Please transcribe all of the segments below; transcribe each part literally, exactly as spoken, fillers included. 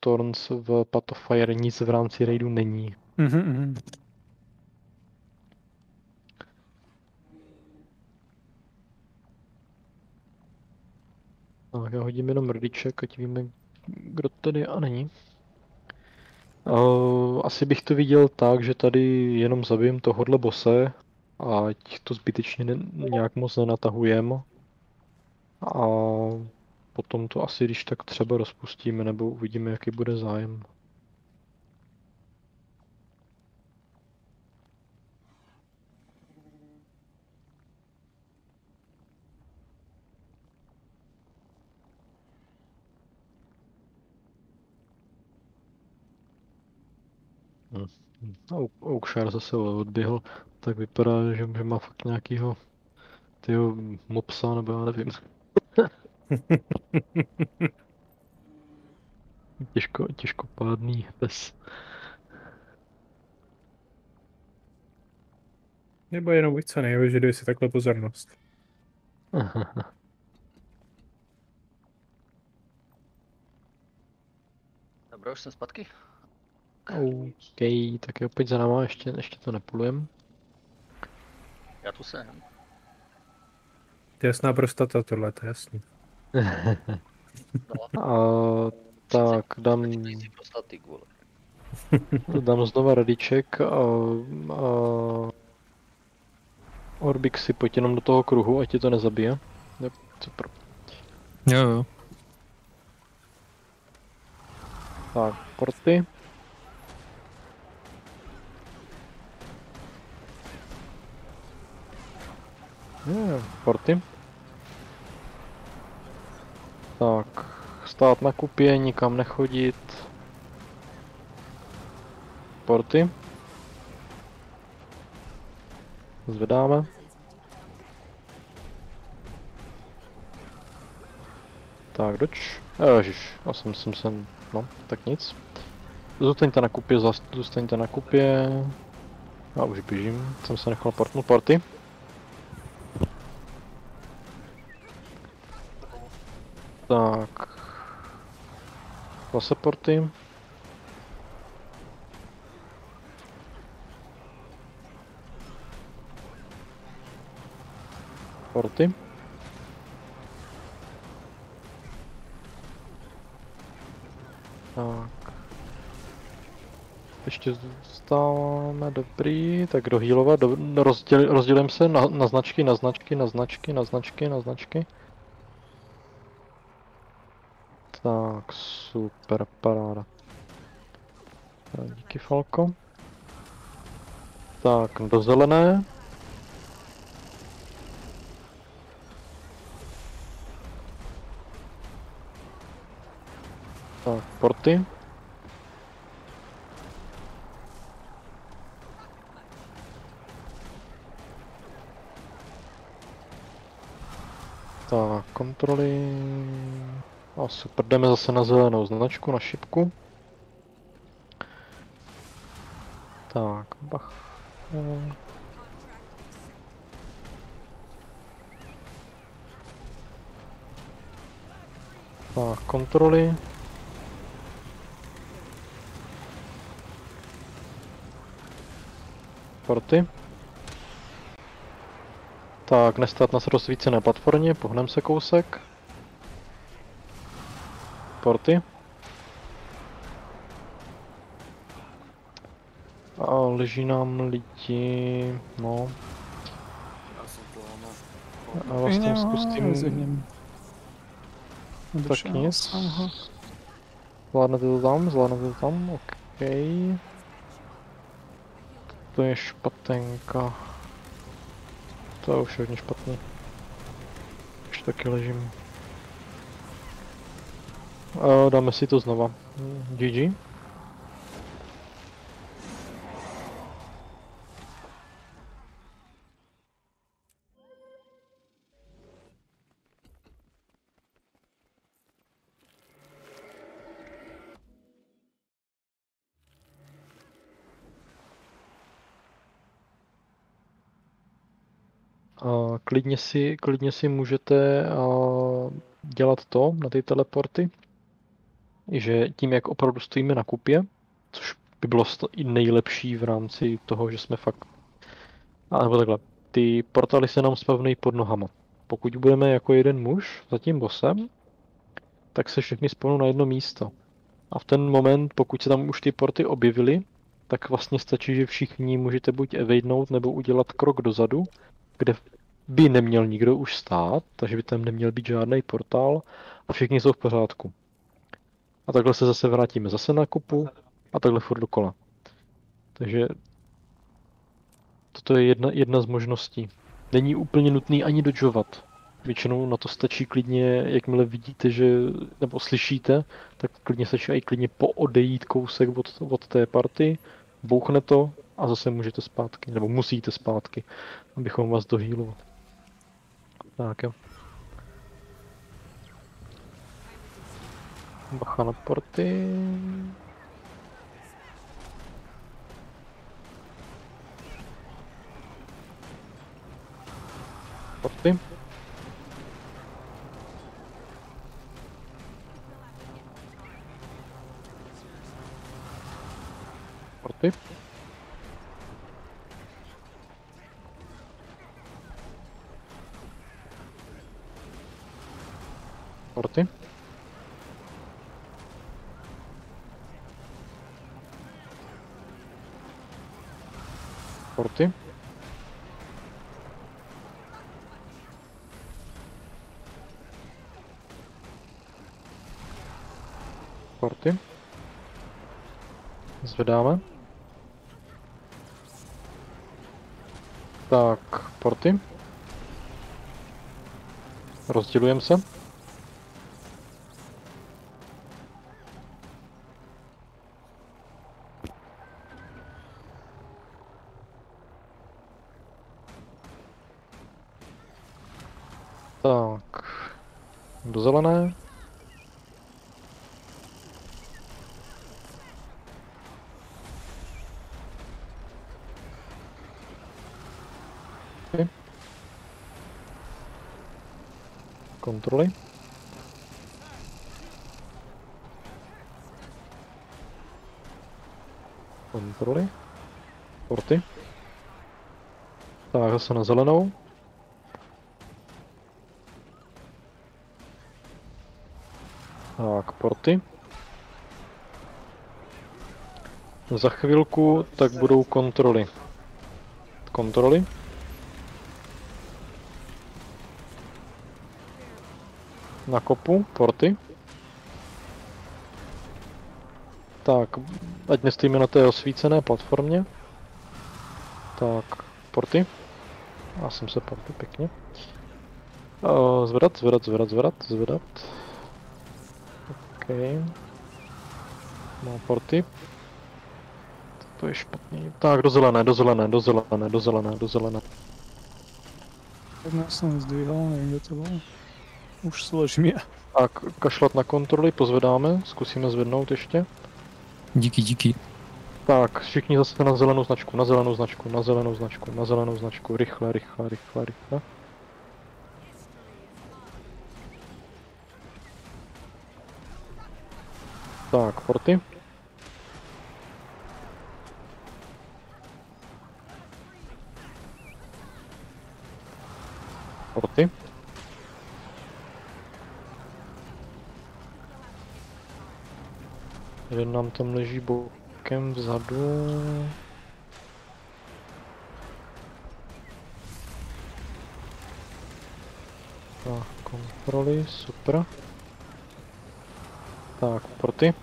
Thorns v Path of Fire nic v rámci raidu není. Mhm, Tak já hodím jenom rodiček, ať víme, kdo tady a není. Uh, asi bych to viděl tak, že tady jenom zabijem tohohle bose, ať to zbytečně ne, nějak moc nenatahujeme. A potom to asi když tak třeba rozpustíme, nebo uvidíme, jaký bude zájem. Hm. A Oakshire zase odběhl, tak vypadá, že, že má fakt nějakýho tyho mopsa, nebo já nevím. Těžko, těžkopádný pes. Nebo jenom víc co nevyžaduje si takhle pozornost. Dobro, už jsem zpátky. OK, tak je opět za náma, ještě, ještě to nepulujem. Já tu jsem. Jasná prostata tohle, to je jasný. No, A tak dám, easy prostaty, vole. dám znova radiček a, a Orbik si pojď jenom do toho kruhu, ať tě to nezabije. Yep, super. Jo, jo. Tak, porty. Yeah, porty. Tak, stát na kupě, nikam nechodit. Porty. Zvedáme. Tak, doč. Ježiš, já jsem, jsem, jsem, no, tak nic. Zůstaňte na kupě, zůstaňte na kupě. Já už běžím, jsem se nechal portnout porty. Tak. Zase porty. Porty. Tak. Ještě zůstáváme, dobrý, tak dohýlovat, do, rozděl, rozdělím se na, na značky, na značky, na značky, na značky, na značky. Tak, super, paráda. Díky, Falko. Tak, do zelené. Tak, porty. Tak, kontroly. A super, jdeme zase na zelenou značku, na šipku. Tak, bach. Tak, kontroly. Porty. Tak, nestát na rozsvícené platformě, pohneme se kousek. Porty. A leží nám lidi, no. Já jsem to ano. A vlastně zkusím... Tak nic. Zvládnete to tam, zvládnete to tam, ok. To je špatenka. To je už hodně špatný. Už taky ležím. A dáme si to znova. G G. A klidně si, klidně si můžete a dělat to na ty teleporty. že tím, jak opravdu stojíme na kupě, což by bylo sto- i nejlepší v rámci toho, že jsme fakt... A nebo takhle, ty portály se nám spavnej pod nohama. Pokud budeme jako jeden muž za tím bossem, tak se všechny spawnou na jedno místo. A v ten moment, pokud se tam už ty porty objevily, tak vlastně stačí, že všichni můžete buď evadenout nebo udělat krok dozadu, kde by neměl nikdo už stát, takže by tam neměl být žádný portál a všichni jsou v pořádku. A takhle se zase vrátíme zase na kupu a takhle furt dokola. Takže toto je jedna, jedna z možností. Není úplně nutný ani dodžovat. Většinou na to stačí klidně, jakmile vidíte, že, nebo slyšíte, tak klidně stačí i klidně poodejít kousek od, od té party, bouchne to a zase můžete zpátky, nebo musíte zpátky, abychom vás dohýlovali. Tak jo. Bacha na porty. Porty. Porty. Porty. Porty. Porty. Zvedáme. Tak, porty. Rozdělujeme se. Tak, do zelené. Okay. Kontroly. Kontroly. Porty. Tak, zase na zelenou. Tak, porty. Za chvilku tak budou kontroly. Kontroly. Na kopu, porty. Tak, ať nestojíme na té osvícené platformě. Tak, porty. Já jsem se porty pěkně. Uh, zvedat, zvedat, zvedat, zvedat, zvedat. OK. Má porty. To je špatný. Tak, do zelené, do zelené, do zelené, do zelené, do zelené. Tak nás jsem zdvíhal, nevím, kde to bylo. Už složím je. Tak, kašlat na kontroly, pozvedáme, zkusíme zvednout ještě. Díky, díky. Tak, všichni zase na zelenou značku, na zelenou značku, na zelenou značku, na zelenou značku, rychle, rychle, rychle, rychle. Tak, porty. Porty. Jeden nám tam leží bokem vzadu. Tak, kontroly, super. Tak, porty.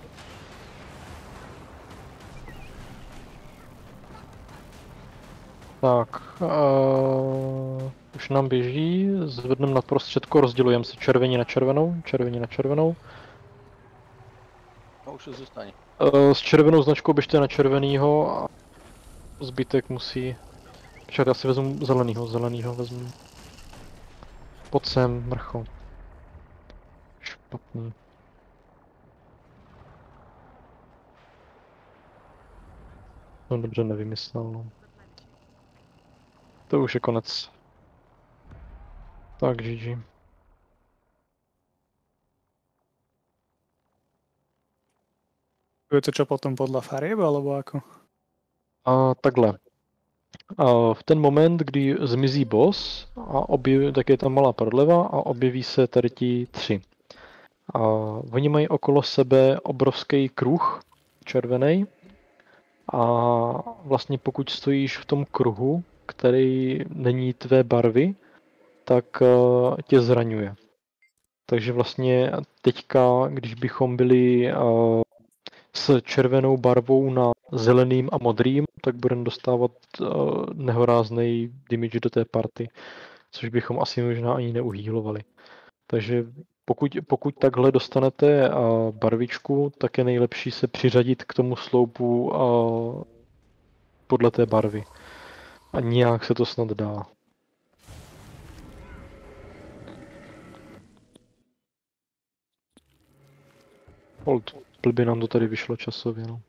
Tak, uh, už nám běží, zvedneme na prostředku, rozdělujeme se červení na červenou, červení na červenou. No už zůstaň. Uh, s červenou značkou běžte na červenýho a zbytek musí... Počkat, já si vezmu zelenýho, zelenýho vezmu. Pojď sem, mrcho. Špatný. No dobře nevymyslel, no. To už je konec. Tak, G G. Je to čo potom podľa farieb, alebo ako? A takhle. A v ten moment, kdy zmizí boss, a objeví, tak je tam malá prodleva a objeví se tady ti tři. A oni mají okolo sebe obrovský kruh, červený. A vlastně pokud stojíš v tom kruhu, který není tvé barvy, tak uh, tě zraňuje. Takže vlastně teďka, když bychom byli uh, s červenou barvou na zeleným a modrým, tak budeme dostávat uh, nehorázný damage do té party, což bychom asi možná ani neuhýlovali. Takže pokud, pokud takhle dostanete uh, barvičku, tak je nejlepší se přiřadit k tomu sloupu uh, podle té barvy. A nějak se to snad dá. Hold, blbě nám to tady vyšlo časově, no.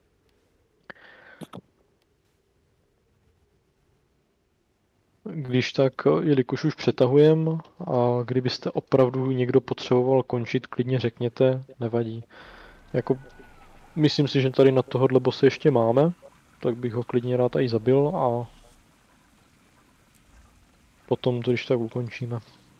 Když tak, jelikož už přetahujeme, a kdybyste opravdu někdo potřeboval končit, klidně řekněte, nevadí. Jako, myslím si, že tady na tohohle bose ještě máme, tak bych ho klidně rád i zabil a potom to když tak ukončíme.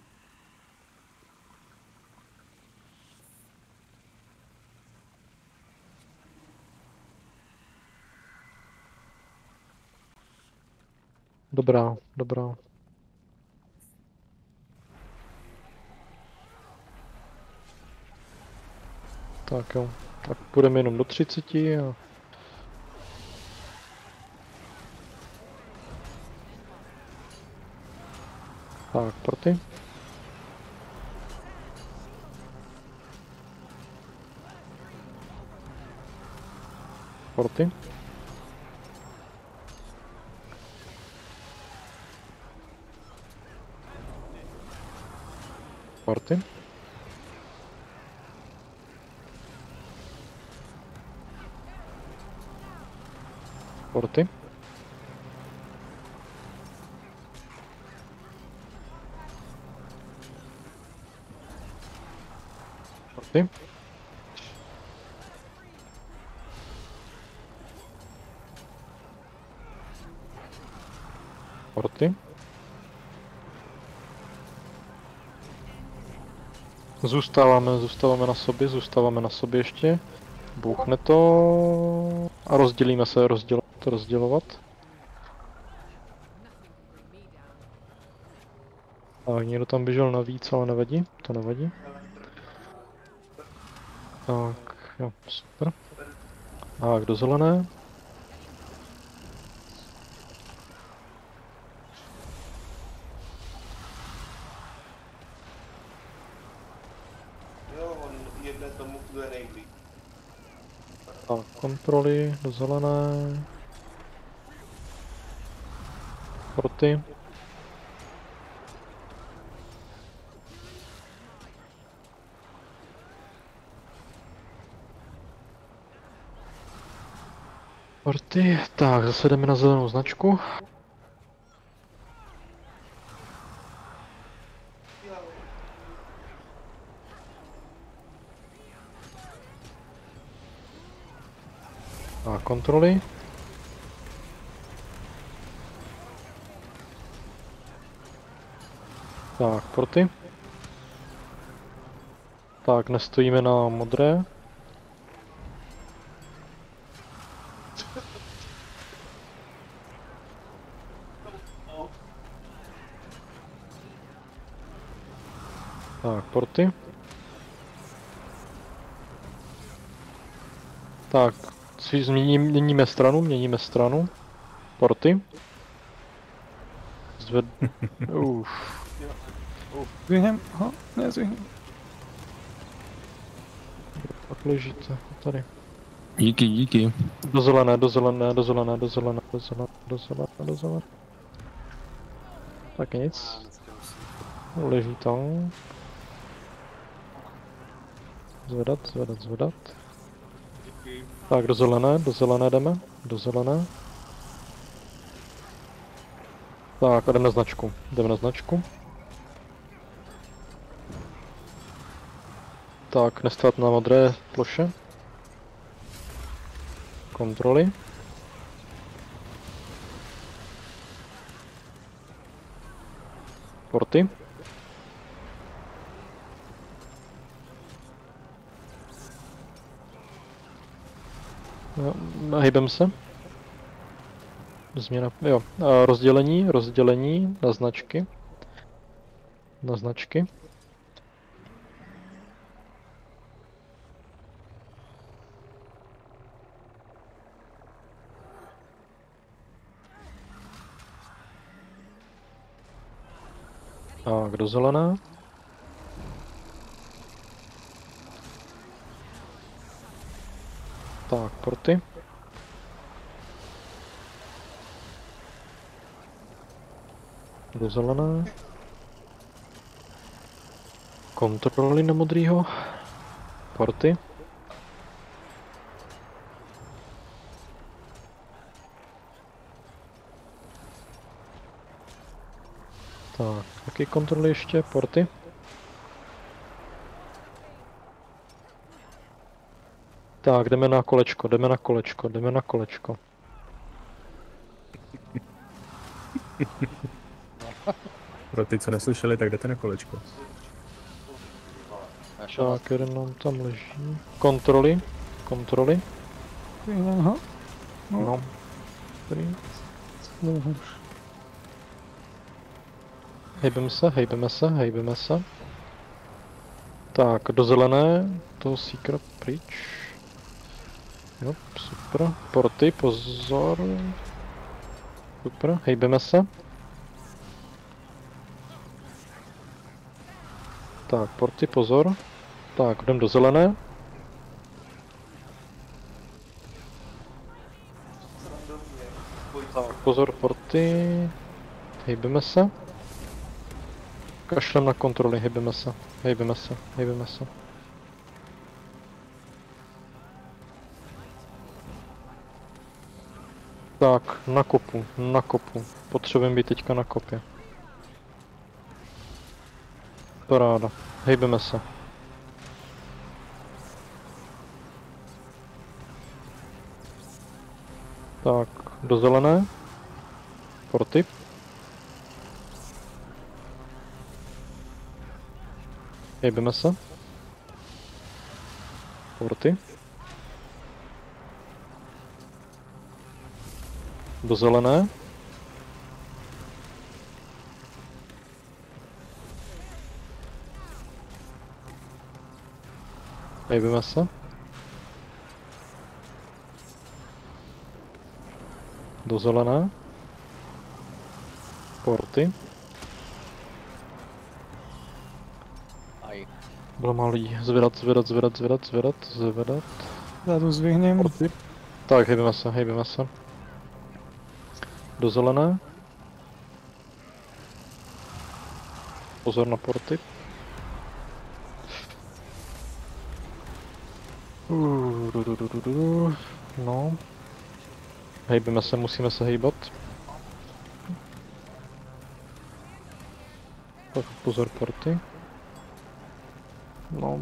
Dobrá, dobrá. Tak jo, tak půjdeme jenom do třiceti a... Tak, party. Party. Party. Party. Party. Party. Zůstáváme, zůstáváme na sobě, zůstáváme na sobě ještě. Bouchne to a rozdělíme se, rozdělovat, rozdělovat. Tak, někdo tam běžel navíc, ale nevadí, to nevadí. Tak, jo, super. Tak, do zelené. Jo, on jedne tomu, kdo je nejblíž. Tak, kontroly, do zelené. Proty. Proty, tak, zase jdeme na zelenou značku. A kontroly. Tak, proty. Tak, nestojíme na modré. Tak, porty. Tak, si změním, měníme stranu, měníme stranu. Porty. Zved... Uf. Zvihnem ho? Nezvihnem. Pak ležíte, tady. Díky, díky. Do zelené, do zelené, do zelené, do zelené, do zelené, do zelené, do zelené. Tak nic. Dneska musím. Leží tam. Zvedat, zvedat, zvedat. Díky. Tak do zelené, do zelené jdeme, do zelené. Tak a jdeme na značku, jdeme na značku. Tak, nestát na modré ploše. Kontroly. Porty. Jo, hejbem se. Změna, jo. A rozdělení, rozdělení na značky. Na značky. Tak, do zelená. Tak, porty. Do zelené. Kontroly na modrýho. Porty. Tak, jaký kontroly ještě? Porty. Tak, jdeme na kolečko, jdeme na kolečko, jdeme na kolečko. Pro ty, co neslyšeli, tak jdete na kolečko. Našel. Tak, jeden nám tam leží. Kontroly, kontroly. Aha. No, No. Dobrý. no, Hejbeme se, hejbeme se, hejbeme se. Tak, do zelené, to secret pryč. Jo, super. Porty, pozor. Super, hejbeme se. Tak, porty, pozor. Tak, jdem do zelené. Tak, pozor, porty. Hejbeme se. Kašlem na kontroly, hejbeme se, hejbeme se, hejbeme se. Tak, na kopu, na kopu. Potřebujeme být teďka na kopě. Paráda, hejbeme se. Tak, do zelené. Porty. Hejbeme se. Porty. Do zelené. Hejbeme se. Do zelené. Porty. Aj. Bylo málo lidí. Zvedat, zvedat, zvedat, zvedat, zvedat, zvedat. já to zvihnem. Porty. Tak, hejbeme se, hejbeme se. Do zelené. Pozor na porty. Uh, du, du, du, du, du. No. Hejbeme se, musíme se hejbat. Tak, pozor porty. No.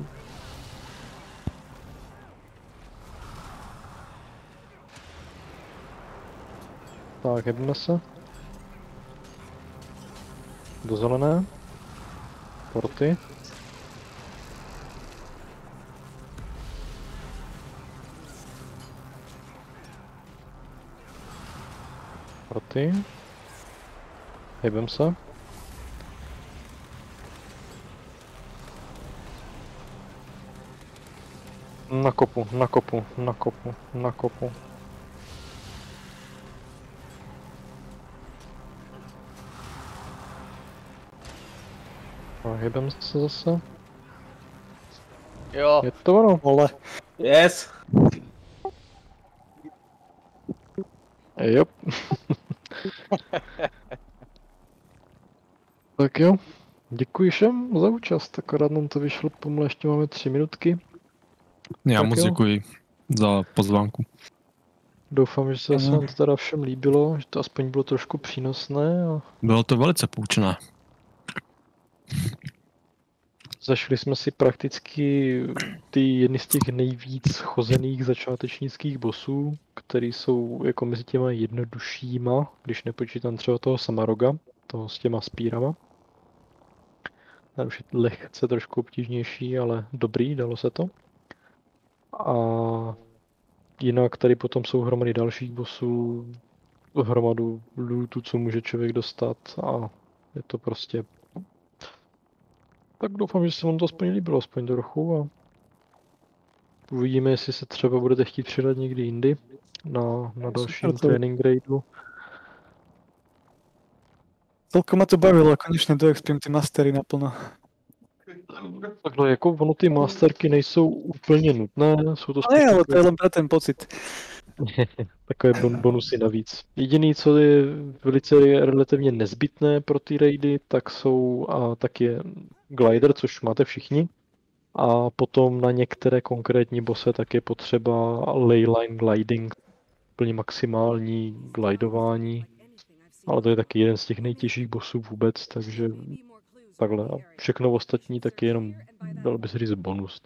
Tak, hejbeme se. Do zelené. Porty. Porty. Hejbem se. Na kopu, na kopu, na kopu, na kopu. A hejbem se zase. Jo, Je to ono? Vole. Yes! Jo. Tak jo. Děkuji všem za účast, akorát nám to vyšlo pomalu, ještě máme tři minutky. Já Tak moc jo. děkuji za pozvánku. Doufám, že se Mhm. vám to teda všem líbilo, že to aspoň bylo trošku přínosné a Bylo to velice poučné. zašli jsme si prakticky ty jedny z těch nejvíc chozených začátečnických bossů, který jsou jako mezi těma jednoduššíma, když nepočítám třeba toho Samaroga, toho s těma spírama. Ten už je lehce trošku obtížnější, ale dobrý, dalo se to. A jinak tady potom jsou hromady dalších bossů, hromadu lootu, co může člověk dostat a je to prostě... Tak doufám, že se vám to aspoň líbilo, aspoň trochu a uvidíme, jestli se třeba budete chtít přidat někdy jindy na, na dalším Super, to- trénink raidu. Celkom ma to bavilo, konečne doexpím tie mastery naplno. Takhle, jako ono ty masterky nejsou úplně nutné, jsou to No nie, ale to takové, je len pre ten pocit. takové bon, bonusy navíc. Jediný, co je velice relativně nezbytné pro ty raidy, tak jsou a, tak je glider, což máte všichni. A potom na některé konkrétní bose tak je potřeba leyline gliding, úplně maximální glidování. Ale to je taky jeden z těch nejtěžších bossů vůbec, takže takhle. A všechno ostatní taky jenom, dalo by se říct, bonus.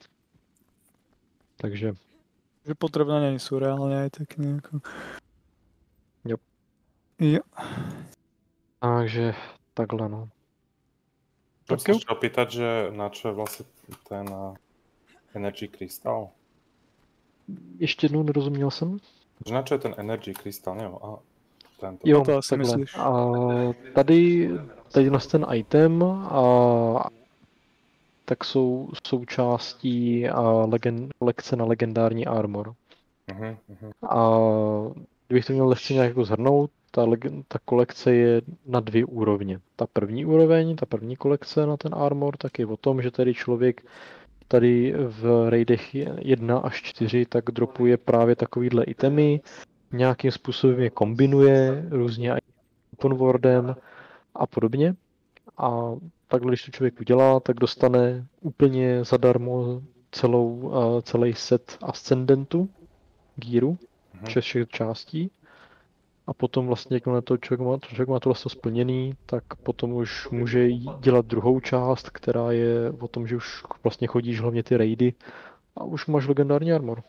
Takže Že potrebné nie sú reálne aj tak nejako. Jo. Jo. Takže takhle no. Chcem Tak sa jo. ešte opýtať, že na čo je vlastne ten uh, Energy Crystal? Ještě jednou nerozuměl jsem. Že na čo je ten Energy Crystal? Neviem, a tento. Jo, to asi takhle. myslíš. A tady, tady na ten item a tak jsou součástí a legen, lekce na legendární armor. Uh-huh, uh-huh. A kdybych to měl lehce nějak jako zhrnout, ta, leg- ta kolekce je na dvě úrovně. Ta první úroveň, ta první kolekce na ten armor, tak je o tom, že tady člověk tady v raidech jedna až čtyři tak dropuje právě takovýhle itemy, nějakým způsobem je kombinuje, různě i open worldem a podobně. A takhle, když to člověk udělá, tak dostane úplně zadarmo celou, uh, celý set ascendentu, gíru, Mhm. všech částí. A potom vlastně, jakmile to člověk má, člověk má to vlastně splněný, tak potom už může jí dělat druhou část, která je o tom, že už vlastně chodíš hlavně ty raidy a už máš legendární armor.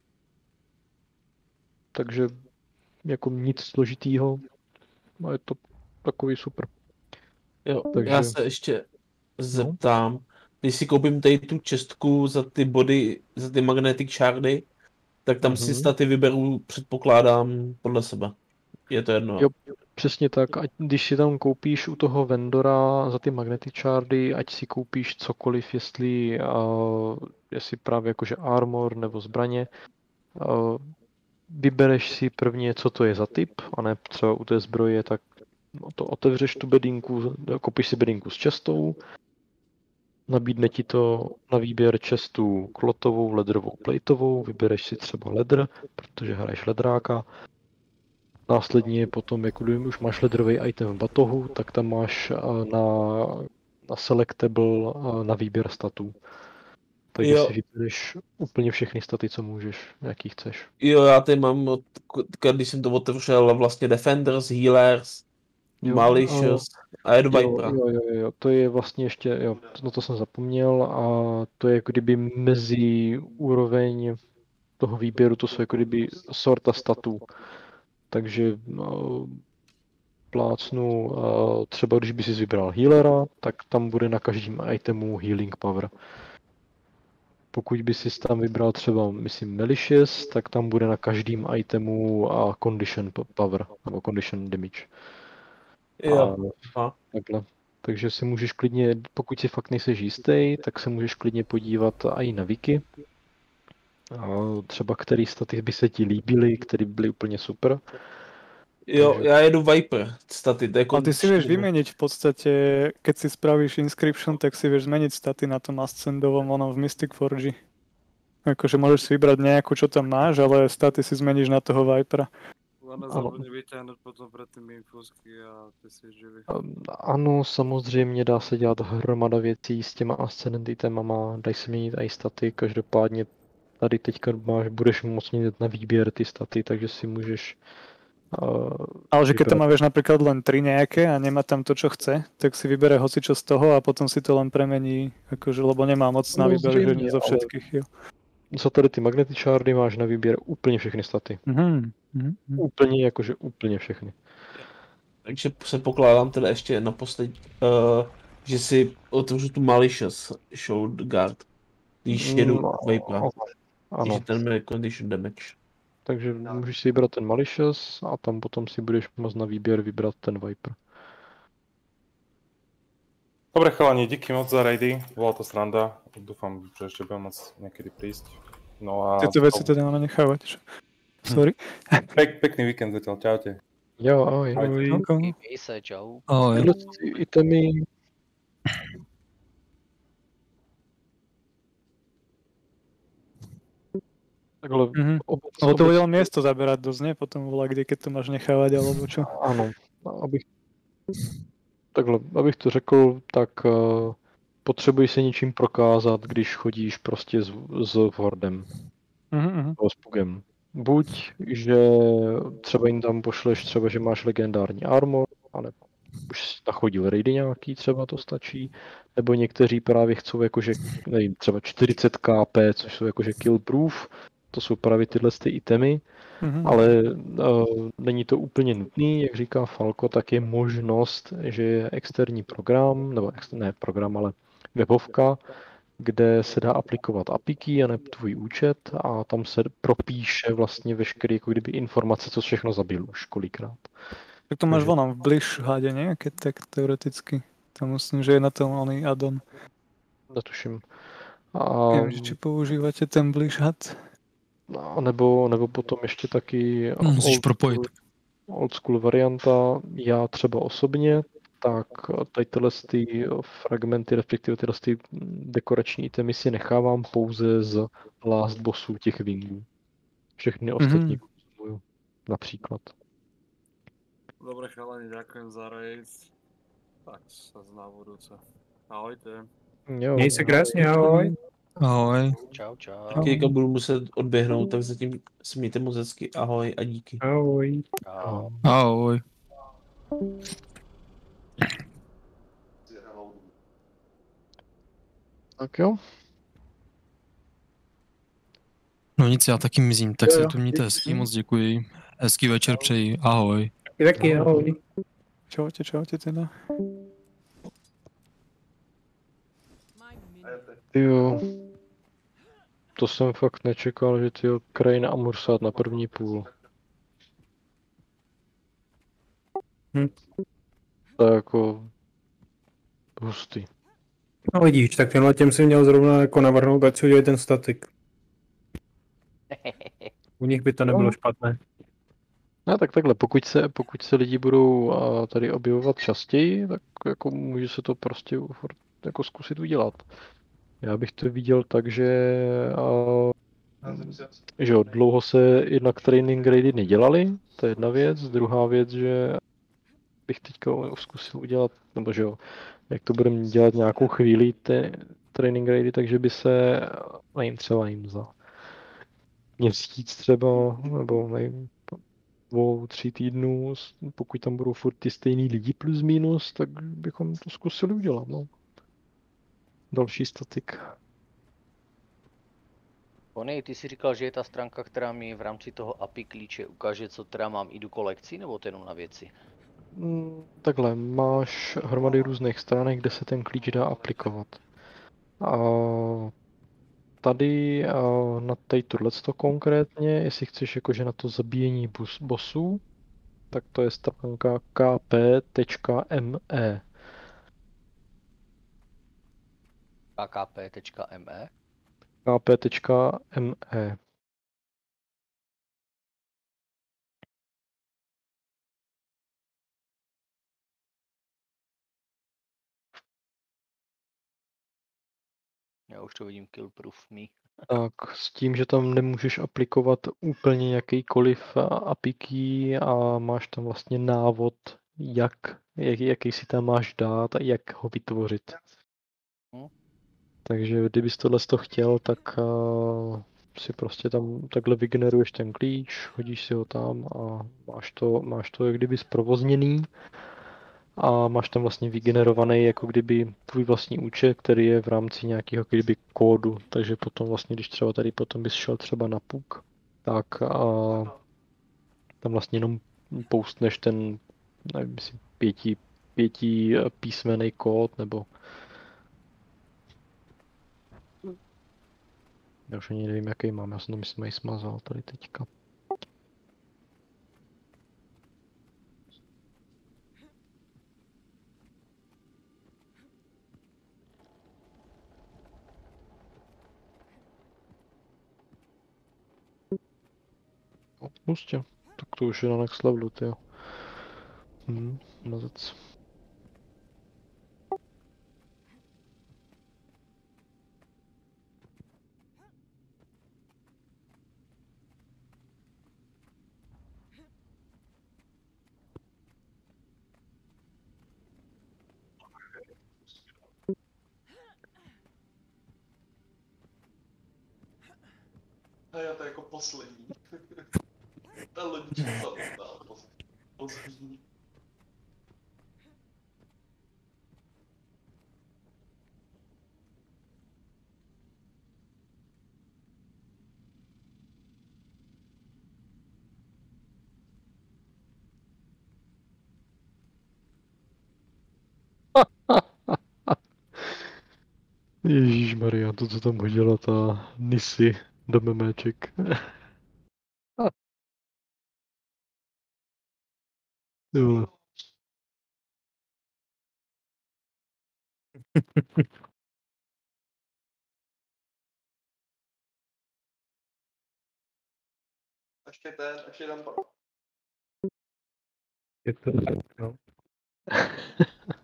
Takže jako nic složitýho a je to takový super. Jo, Takže- já se ještě zeptám, když si koupím tady tu čestku za ty body, za ty magnetic shardy, tak tam si Mhm. staty vyberu, předpokládám, podle sebe. Je to jedno. Jo, přesně tak. Ať, když si tam koupíš u toho vendora za ty magnetic shardy, ať si koupíš cokoliv, jestli, uh, jestli právě jakože armor nebo zbraně, uh, vybereš si prvně, co to je za typ, a ne třeba u té zbroje, tak to otevřeš tu bedínku, koupíš si bedínku s čestou, nabídne ti to na výběr čestu klotovou, ledrovou, plejtovou, vybereš si třeba ledr, protože hraješ ledráka. Následně potom, jako když už máš ledrový item v batohu, tak tam máš eh, na, na selectable eh, na výběr statů. Takže Jo. si vybereš úplně všechny staty, co můžeš, jaký chceš. Jo, já tady mám, od, když jsem to otevřel, vlastně Defenders, Healers, Jo, Malicious a Ed Jo, Vipera. jo, jo, jo, to je vlastně ještě, jo, na to jsem zapomněl a to je jako kdyby mezi úroveň toho výběru, to jsou jako kdyby sorta statů. Takže no, plácnu, uh, třeba když by si vybral healera, tak tam bude na každém itemu healing power. Pokud by si tam vybral třeba, myslím, Malicious, tak tam bude na každém itemu a condition power, nebo condition damage. Jo, A, a. takhle. Takže si můžeš klidně, pokud si fakt nejseš jistý, tak se můžeš klidně podívat i na wiki. A třeba který staty by se ti líbily, které byly úplně super. Jo, Takže- já jedu Viper staty, to je A ty si vieš kondičný. vymeniť v podstate, keď si spravíš inscription, tak si vieš zmeniť staty na tom ascendovom onom v Mystic Forge. Akože môžeš si vybrať nejakú, čo tam máš, ale staty si zmeníš na toho Vipera. Ona Ano. zabudne vytáhnout potom pro ty infusky a ty si živý. Um, Ano, samozřejmě dá se dělat hromada věcí s těma ascendent itemama, dají se měnit i staty, každopádně tady teďka máš, budeš moct měnit na výběr ty staty, takže si můžeš Ale že keď tam vybrať. má vieš napríklad len tri nejaké a nemá tam to, čo chce, tak si vybere hocičo z toho a potom si to len premení, akože, lebo nemá moc na No, výber, že zřejmě, nie zo ale- všetkých. Jo. Za tady ty magnety shardy máš na výběr úplně všechny staty. Mhm, mhm, mhm. Úplně, jakože úplně všechny. Takže se pokládám teda ještě na poslední, uh, že si otevřu tu Malicious Shield Guard, když jedu No, Vapora, Ano, takže ten má condition damage. takže můžeš si vybrat ten Malicious a tam potom si budeš moct na výběr vybrat ten Viper. Dobre chalani, díky moc za raidy, bola to sranda, dúfam, že ešte budem môcť niekedy prísť. No a Tieto veci teda máme nechávať. že? Sorry. Pek, pekný víkend zatiaľ, čaute. Jo, ahoj. Ahoj. Ahoj. Měj se, čau. Ahoj. Tyhle ty itemy... Takhle, Mhm. obec, Lebo to obec- bude len miesto zaberať dosť, nie? Potom volá, kde keď to máš nechávať, alebo čo. Ano, abych, takhle, abych to řekl, tak uh, potřebuješ se něčím prokázat, když chodíš prostě s, s Hordem, Mhm, mhm. nebo s Pugem. Buď, že třeba jim tam pošleš třeba, že máš legendární armor, anebo už jsi nachodil raidy nějaký, třeba to stačí, nebo někteří právě chcou jakože, nevím, třeba čtyřicet K P, což jsou jakože kill proof, to jsou právě tyhle ty itemy, Mhm. ale uh, není to úplně nutný, jak říká Falko, tak je možnost, že je externí program, nebo ex, ne program, ale webovka, kde se dá aplikovat A P I key a ne tvůj účet a tam se propíše vlastně veškeré jako kdyby informace, co všechno zabil už kolikrát. Tak to máš Takže- vonom v Blish hade, nie? Keď tak teoreticky. Tam myslím, že je na tom oný addon. Netuším. A, Neviem, že či používate ten Blish had. a nebo, nebo potom ještě taky No, musíš old propojit. school- old school varianta, já třeba osobně, tak tady tyhle ty fragmenty, respektive tyhle ty dekorační itemy si nechávám pouze z last bossů těch wingů. Všechny ostatní konzumuju, například. Dobre chalani, ďakujem za raid. Tak sa zná budúce. Ahojte. Jo, Měj se krásně, ahoj. Ahoj. Čau, čau. Taky budu muset odběhnout, tak zatím se mějte moc hezky. Ahoj a díky. Ahoj. Čau. Ahoj. tak jo. No nic, já taky mizím, tak Jo, se jo. tu mějte hezky, moc děkuji. Hezký večer přeji, ahoj. Taky, taky, ahoj. Čaute, čaute teda. Jo. To jsem fakt nečekal, že ty Crane a Mursat na první půl. Hm. To je jako hustý. No vidíš, tak tenhle těm si měl zrovna jako navrhnout, ať si udělají ten statik. U nich by to nebylo špatné. No tak takhle, pokud se, pokud se lidi budou a, tady objevovat častěji, tak jako může se to prostě furt jako zkusit udělat. Já bych to viděl tak, že, a, že jo, dlouho se jednak training raidy nedělali, to je jedna věc. Druhá věc, že bych teďka zkusil udělat, nebo že jo, jak to budeme dělat nějakou chvíli ty training raidy, takže by se, nevím, třeba jim za měsíc třeba, nebo nevím, dvou, tří týdnů, pokud tam budou furt ty stejný lidi plus minus, tak bychom to zkusili udělat, no. Další statik. Pony, ty si říkal, že je ta stránka, která mi v rámci toho A P I klíče ukáže, co teda mám i do kolekcí, nebo to jenom na věci? Mm, Takhle, máš hromady různých stránek, kde se ten klíč dá aplikovat. A tady a na tady tohleto konkrétně, jestli chceš jakože na to zabíjení bus, bossů, tak to je stránka k p tečka m e. k k p tečka m e. k p tečka m e. Já už to vidím, kill proof me. Tak s tím, že tam nemůžeš aplikovat úplně jakýkoliv A P I key a máš tam vlastně návod, jak, jak, jaký si tam máš dát a jak ho vytvořit. Hm. Takže kdybys tohle to chtěl, tak uh, si prostě tam takhle vygeneruješ ten klíč, hodíš si ho tam a máš to, máš to jak kdyby zprovozněný a máš tam vlastně vygenerovaný jako kdyby tvůj vlastní účet, který je v rámci nějakého jako kdyby kódu, takže potom vlastně, když třeba tady potom bys šel třeba na puk, tak a tam vlastně jenom postneš ten, nevím, jestli pěti, pěti písmený kód, nebo já už ani nevím, jaký mám, já jsem to myslím, že smazal tady teďka. No, prostě, tak to už je na next levelu, tyjo. Hm, mazec. A já to jako poslední. Ta lodička samotná. Poslední. Ježíšmarja, to, co tam hodila ta Nisi do meméček. Ty vole. Ještě ten, ještě tam. Je to tak, no.